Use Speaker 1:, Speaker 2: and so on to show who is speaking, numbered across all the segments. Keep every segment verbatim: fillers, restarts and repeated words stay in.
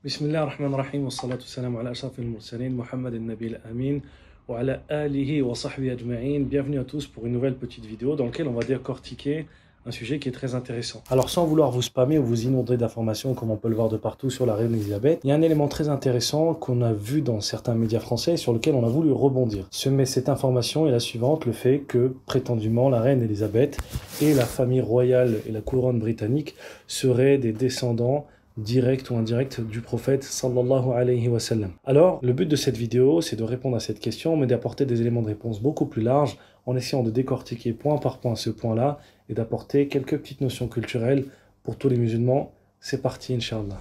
Speaker 1: Bismillah ar-Rahman ar-Rahim, wa salatu salam ala ashrafil mursalin, Muhammad al-Nabi al-Amin, wa ala alihi wa sahbihi ajma'in. Bienvenue à tous pour une nouvelle petite vidéo dans laquelle on va décortiquer un sujet qui est très intéressant. Alors sans vouloir vous spammer ou vous inonder d'informations comme on peut le voir de partout sur la reine Elisabeth, il y a un élément très intéressant qu'on a vu dans certains médias français et sur lequel on a voulu rebondir. Ce, cette information est la suivante, le fait que prétendument la reine Elisabeth et la famille royale et la couronne britannique seraient des descendants direct ou indirect du prophète sallallahu alayhi wa sallam. Alors, le but de cette vidéo, c'est de répondre à cette question, mais d'apporter des éléments de réponse beaucoup plus larges, en essayant de décortiquer point par point ce point-là, et d'apporter quelques petites notions culturelles pour tous les musulmans. C'est parti, Inch'Allah.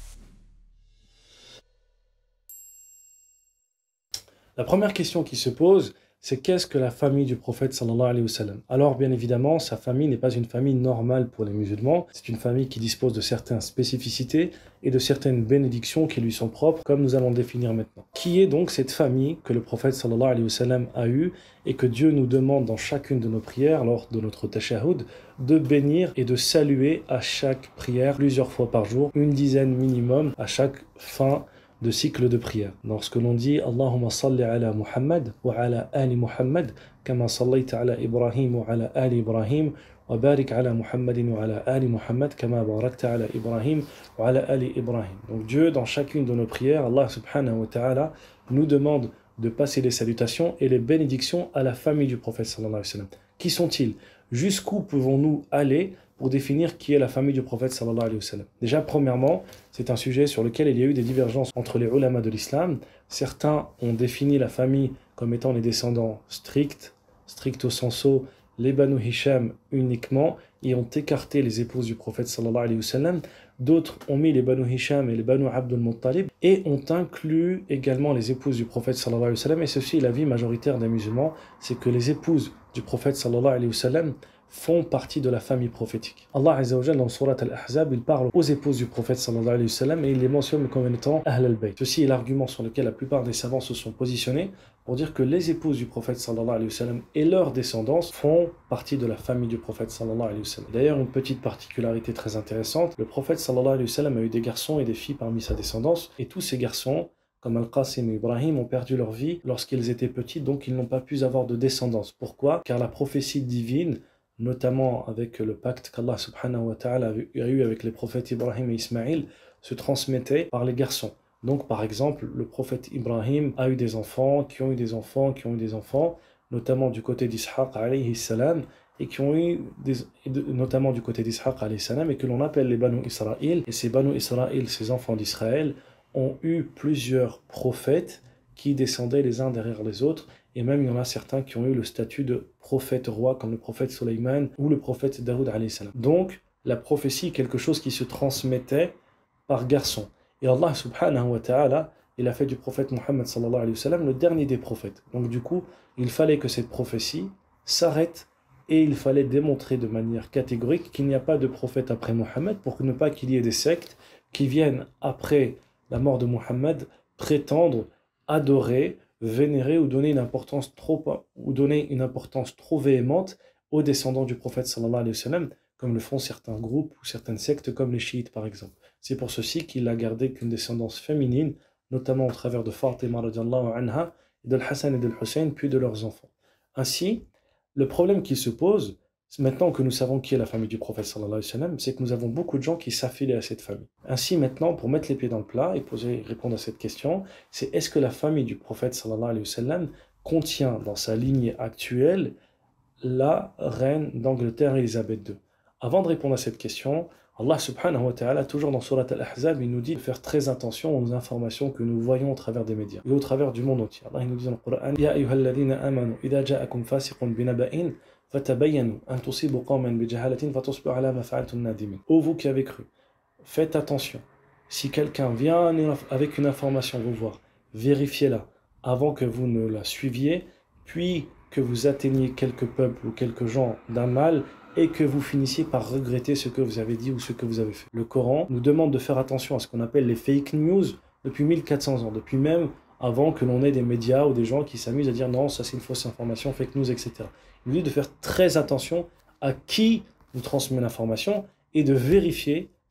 Speaker 1: La première question qui se pose, c'est qu'est-ce que la famille du prophète sallallahu alayhi wa sallam? Alors bien évidemment, sa famille n'est pas une famille normale pour les musulmans, c'est une famille qui dispose de certaines spécificités et de certaines bénédictions qui lui sont propres, comme nous allons le définir maintenant. Qui est donc cette famille que le prophète sallallahu alayhi wa sallam a eue et que Dieu nous demande dans chacune de nos prières, lors de notre tashahhud, de bénir et de saluer à chaque prière, plusieurs fois par jour, une dizaine minimum à chaque fin de cycle de prière. Lorsque l'on dit Allahumma salli ala Muhammad wa ala ali Muhammad kama sallayta ala Ibrahim wa ala ali Ibrahim wa barik ala Muhammadin wa ala ali Muhammad kama barakta ala Ibrahim wa ala ali Ibrahim. Donc Dieu, dans chacune de nos prières, Allah subhanahu wa ta'ala nous demande de passer les salutations et les bénédictions à la famille du prophète sallallahu alayhi wa sallam. Qui sont-ils? Jusqu'où pouvons-nous aller pour définir qui est la famille du prophète sallallahu alayhi wa sallam? Déjà, premièrement, c'est un sujet sur lequel il y a eu des divergences entre les ulama de l'islam. Certains ont défini la famille comme étant les descendants stricts, stricto sensu, les Banu Hisham uniquement, et ont écarté les épouses du prophète sallallahu alayhi wa sallam. D'autres ont mis les Banu Hisham et les Banu Abdul Muttalib et ont inclus également les épouses du prophète sallallahu alayhi wa sallam. Et ceci est l'avis majoritaire des musulmans, c'est que les épouses du prophète sallallahu alayhi wa sallam font partie de la famille prophétique. Allah Azza wa Jalla dans Surat Al-Ahzab, il parle aux épouses du prophète sallallahu alayhi wa sallam et il les mentionne comme étant Ahl al-Bayt. Ceci est l'argument sur lequel la plupart des savants se sont positionnés pour dire que les épouses du prophète sallallahu alayhi wa sallam et leurs descendants font partie de la famille du prophète sallallahu alayhi wa sallam. D'ailleurs, une petite particularité très intéressante, le prophète sallallahu alayhi wa sallam a eu des garçons et des filles parmi sa descendance, et tous ces garçons, comme Al-Qasim et Ibrahim, ont perdu leur vie lorsqu'ils étaient petits, donc ils n'ont pas pu avoir de descendance. Pourquoi? Car la prophétie divine, notamment avec le pacte qu'Allah subhanahu wa ta'ala a eu avec les prophètes Ibrahim et Ismaïl, se transmettait par les garçons. Donc par exemple, le prophète Ibrahim a eu des enfants, qui ont eu des enfants, qui ont eu des enfants, notamment du côté d'Ishaq alayhi salam, et qui ont eu des, notamment du côté d'Ishaq alayhi salam, et que l'on appelle les Banu Israël. Et ces Banu Israël, ces enfants d'Israël, ont eu plusieurs prophètes qui descendaient les uns derrière les autres, et même il y en a certains qui ont eu le statut de prophète roi, comme le prophète Sulayman ou le prophète Daoud alayhi salam. Donc, la prophétie est quelque chose qui se transmettait par garçon. Et Allah subhanahu wa ta'ala, il a fait du prophète Muhammad sallallahu alayhi wa sallam le dernier des prophètes. Donc du coup, il fallait que cette prophétie s'arrête et il fallait démontrer de manière catégorique qu'il n'y a pas de prophète après Muhammad pour ne pas qu'il y ait des sectes qui viennent après la mort de Muhammad prétendre adorer, vénérer ou donner une importance trop ou donner une importance trop véhémente aux descendants du prophète sallallahu alayhi wa sallam, comme le font certains groupes ou certaines sectes comme les chiites par exemple. C'est pour ceci qu'il a gardé qu'une descendance féminine, notamment au travers de Fatima radiallahu anha, et de Hassan et de Hussein, puis de leurs enfants. Ainsi, le problème qui se pose, maintenant que nous savons qui est la famille du prophète sallallahu alayhi wa sallam, c'est que nous avons beaucoup de gens qui s'affilient à cette famille. Ainsi maintenant, pour mettre les pieds dans le plat et poser, répondre à cette question, c'est est-ce que la famille du prophète sallallahu alayhi wa sallam contient dans sa lignée actuelle la reine d'Angleterre Élisabeth deux? Avant de répondre à cette question, Allah subhanahu wa ta'ala, toujours dans Surat Al-Ahzab, il nous dit de faire très attention aux informations que nous voyons au travers des médias et au travers du monde entier. Allah il nous dit dans le Coran, Ya ayyuhalladhina amanu, idha ja'akum fasiqun binaba'in, fatabayyanu an tusibu qawman bijahalatin fatusbihu ala ma fa'altum nadimin. Ô vous qui avez cru, faites attention. Si quelqu'un vient avec une information vous voir, vérifiez-la avant que vous ne la suiviez, puis que vous atteigniez quelques peuples ou quelques gens d'un mal et que vous finissiez par regretter ce que vous avez dit ou ce que vous avez fait. Le Coran nous demande de faire attention à ce qu'on appelle les fake news depuis mille quatre cents ans, depuis même avant que l'on ait des médias ou des gens qui s'amusent à dire non, ça c'est une fausse information, fake news, et cetera. Il nous dit de faire très attention à qui nous transmet l'information et de vérifier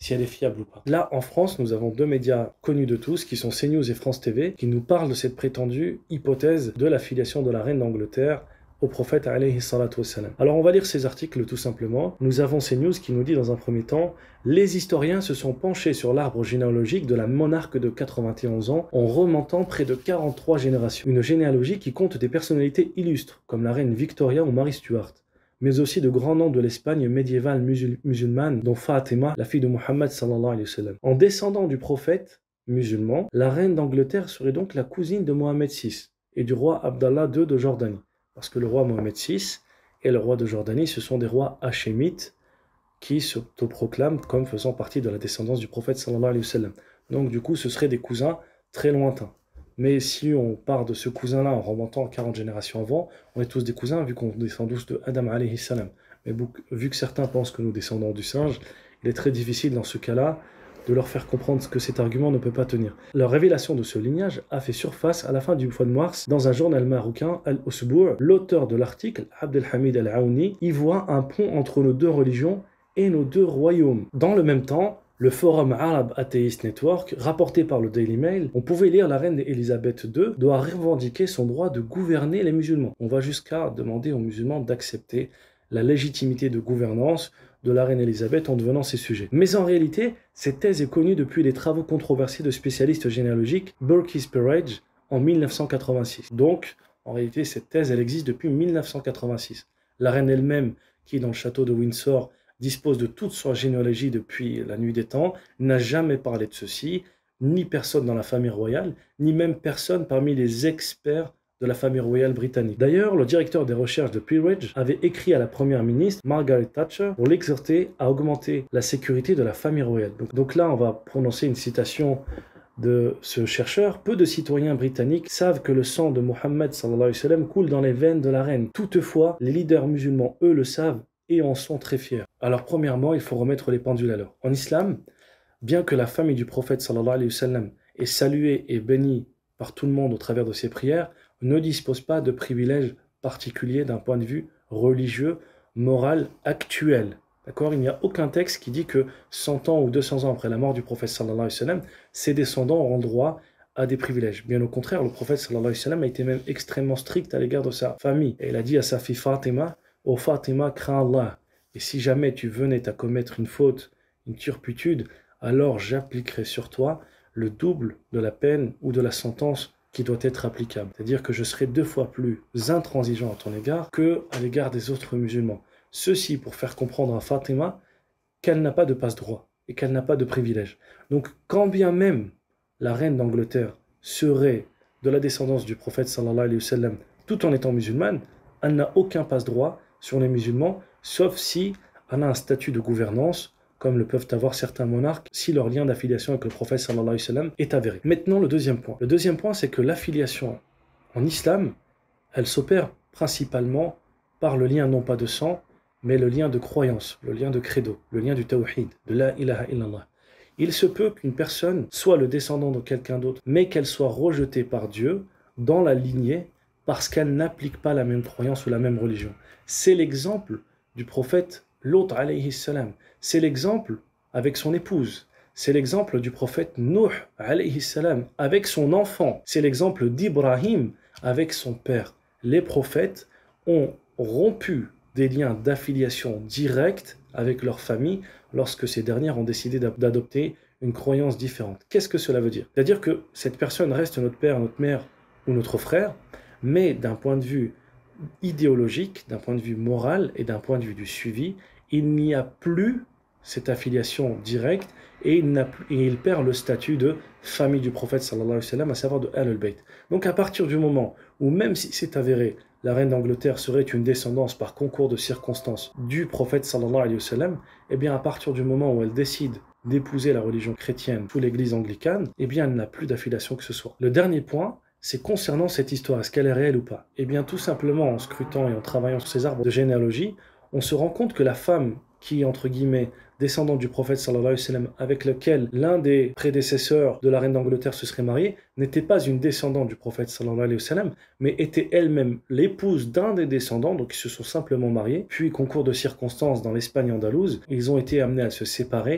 Speaker 1: si elle est fiable ou pas. Là, en France, nous avons deux médias connus de tous, qui sont CNews et France T V, qui nous parlent de cette prétendue hypothèse de la filiation de la reine d'Angleterre au prophète alayhi salatu wassalam. Alors on va lire ces articles tout simplement. Nous avons CNews qui nous dit dans un premier temps: les historiens se sont penchés sur l'arbre généalogique de la monarque de quatre-vingt-onze ans en remontant près de quarante-trois générations. Une généalogie qui compte des personnalités illustres comme la reine Victoria ou Marie Stuart, mais aussi de grands noms de l'Espagne médiévale musul musulmane, dont Fatima, la fille de Mohammed sallallahu alayhi wa sallam. En descendant du prophète musulman, la reine d'Angleterre serait donc la cousine de Mohammed six et du roi Abdallah deux de Jordanie. Parce que le roi Mohammed six et le roi de Jordanie, ce sont des rois hachémites qui s'autoproclament comme faisant partie de la descendance du prophète sallallahu alayhi wa sallam. Donc du coup, ce seraient des cousins très lointains. Mais si on part de ce cousin-là en remontant quarante générations avant, on est tous des cousins vu qu'on descend tous de Adam alayhi salam. Mais vu que certains pensent que nous descendons du singe, il est très difficile dans ce cas-là de leur faire comprendre que cet argument ne peut pas tenir. La révélation de ce lignage a fait surface à la fin du mois de mars dans un journal marocain, Al-Usbou'. L'auteur de l'article, Abdelhamid Al-Aouni, y voit un pont entre nos deux religions et nos deux royaumes. Dans le même temps, le forum Arab Atheist Network, rapporté par le Daily Mail, on pouvait lire la reine Elisabeth deux doit revendiquer son droit de gouverner les musulmans. On va jusqu'à demander aux musulmans d'accepter la légitimité de gouvernance de la reine Elisabeth en devenant ses sujets. Mais en réalité, cette thèse est connue depuis les travaux controversés de spécialistes généalogiques Burkis Peerage en mille neuf cent quatre-vingt-six. Donc, en réalité, cette thèse, elle existe depuis mille neuf cent quatre-vingt-six. La reine elle-même, qui dans le château de Windsor dispose de toute sa généalogie depuis la nuit des temps, n'a jamais parlé de ceci, ni personne dans la famille royale, ni même personne parmi les experts de la famille royale britannique. D'ailleurs, le directeur des recherches de Peerage avait écrit à la première ministre, Margaret Thatcher, pour l'exhorter à augmenter la sécurité de la famille royale. Donc, donc là, on va prononcer une citation de ce chercheur. Peu de citoyens britanniques savent que le sang de Mohammed sallallahu alayhi wa sallam coule dans les veines de la reine. Toutefois, les leaders musulmans, eux, le savent et en sont très fiers. Alors, premièrement, il faut remettre les pendules à l'heure. En islam, bien que la famille du prophète sallallahu alayhi wa sallam est saluée et bénie par tout le monde au travers de ses prières, ne dispose pas de privilèges particuliers d'un point de vue religieux, moral, actuel. D'accord ? Il n'y a aucun texte qui dit que cent ans ou deux cents ans après la mort du prophète sallallahu alayhi wa sallam, ses descendants auront droit à des privilèges. Bien au contraire, le prophète sallallahu alayhi wa sallam a été même extrêmement strict à l'égard de sa famille. Et il a dit à sa fille Fatima: « Ô Fatima, crains Allah. Et si jamais tu venais à commettre une faute, une turpitude, alors j'appliquerai sur toi le double de la peine ou de la sentence qui doit être applicable. C'est-à-dire que je serai deux fois plus intransigeant à ton égard que à l'égard des autres musulmans. Ceci pour faire comprendre à Fatima qu'elle n'a pas de passe-droit et qu'elle n'a pas de privilège. Donc, quand bien même la reine d'Angleterre serait de la descendance du prophète sallallahu alayhi wa sallam, tout en étant musulmane, elle n'a aucun passe-droit sur les musulmans, sauf si elle a un statut de gouvernance, comme le peuvent avoir certains monarques, si leur lien d'affiliation avec le prophète sallallahu alayhi wa sallam est avéré. Maintenant, le deuxième point. Le deuxième point, c'est que l'affiliation en islam, elle s'opère principalement par le lien non pas de sang, mais le lien de croyance, le lien de credo, le lien du tawhid, de la ilaha illallah. Il se peut qu'une personne soit le descendant de quelqu'un d'autre, mais qu'elle soit rejetée par Dieu dans la lignée parce qu'elle n'applique pas la même croyance ou la même religion. C'est l'exemple du prophète Lot alayhi salam. C'est l'exemple avec son épouse. C'est l'exemple du prophète Nuh alayhi salam avec son enfant. C'est l'exemple d'Ibrahim avec son père. Les prophètes ont rompu des liens d'affiliation directe avec leur famille lorsque ces dernières ont décidé d'adopter une croyance différente. Qu'est-ce que cela veut dire? C'est-à-dire que cette personne reste notre père, notre mère ou notre frère, mais d'un point de vue idéologique, d'un point de vue moral et d'un point de vue du suivi, il n'y a plus cette affiliation directe et il, n'a plus, et il perd le statut de famille du prophète sallallahu alayhi wa sallam, à savoir de Ahl al-Bayt. Donc à partir du moment où, même si c'est avéré, la reine d'Angleterre serait une descendance par concours de circonstances du prophète sallallahu alayhi wa sallam, eh bien à partir du moment où elle décide d'épouser la religion chrétienne ou l'église anglicane, eh bien elle n'a plus d'affiliation que ce soit. Le dernier point, c'est concernant cette histoire, est-ce qu'elle est réelle ou pas? Eh bien tout simplement en scrutant et en travaillant sur ces arbres de généalogie, on se rend compte que la femme qui est entre guillemets descendante du prophète sallallahu alayhi wa sallam, avec lequel l'un des prédécesseurs de la reine d'Angleterre se serait marié, n'était pas une descendante du prophète sallallahu alayhi wa sallam, mais était elle-même l'épouse d'un des descendants, donc ils se sont simplement mariés, puis concours de circonstances dans l'Espagne andalouse, ils ont été amenés à se séparer,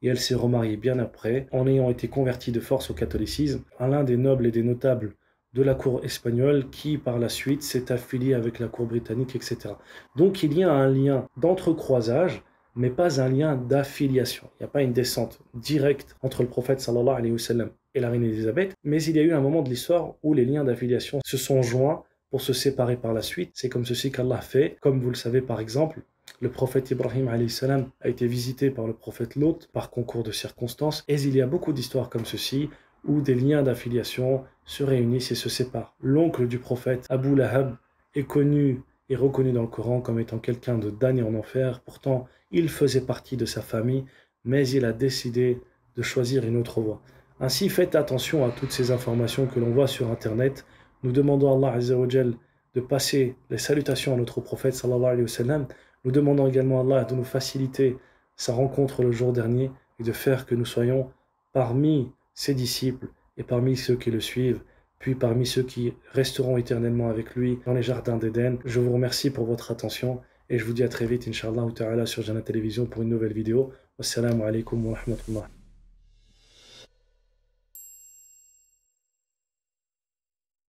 Speaker 1: et elle s'est remariée bien après, en ayant été convertie de force au catholicisme, à l'un des nobles et des notables de la cour espagnole qui, par la suite, s'est affilié avec la cour britannique, et cetera. Donc il y a un lien d'entrecroisage, mais pas un lien d'affiliation. Il n'y a pas une descente directe entre le prophète sallallahu alayhi wa sallam et la reine Élisabeth, mais il y a eu un moment de l'histoire où les liens d'affiliation se sont joints pour se séparer par la suite. C'est comme ceci qu'Allah fait, comme vous le savez par exemple, le prophète Ibrahim alayhi salam a été visité par le prophète Lot par concours de circonstances, et il y a beaucoup d'histoires comme ceci où des liens d'affiliation se réunissent et se séparent. L'oncle du prophète, Abu Lahab, est connu et reconnu dans le Coran comme étant quelqu'un de damné en enfer. Pourtant, il faisait partie de sa famille, mais il a décidé de choisir une autre voie. Ainsi, faites attention à toutes ces informations que l'on voit sur Internet. Nous demandons à Allah Azza wa Jal de passer les salutations à notre prophète sallallahu alayhi wa sallam. Nous demandons également à Allah de nous faciliter sa rencontre le jour dernier et de faire que nous soyons parmi ses disciples et parmi ceux qui le suivent, puis parmi ceux qui resteront éternellement avec lui dans les jardins d'Éden. Je vous remercie pour votre attention et je vous dis à très vite, Inch'Allah ta'ala, sur Jannah Télévision pour une nouvelle vidéo. Wassalamu alaikum wa rahmatullah.